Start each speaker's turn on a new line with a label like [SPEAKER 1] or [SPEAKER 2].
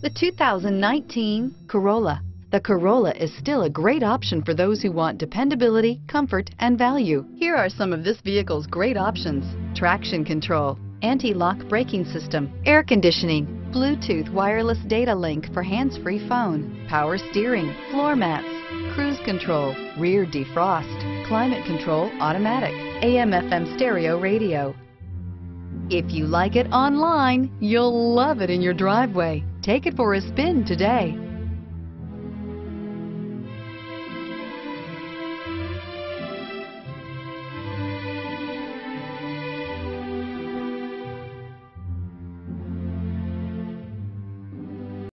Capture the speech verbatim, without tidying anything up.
[SPEAKER 1] The two thousand nineteen Corolla. The Corolla is still a great option for those who want dependability, comfort, and value. Here are some of this vehicle's great options: traction control, anti-lock braking system, air conditioning, Bluetooth wireless data link for hands-free phone, power steering, floor mats, cruise control, rear defrost, climate control automatic, A M F M stereo radio. If you like it online, you'll love it in your driveway. Take it for a spin today.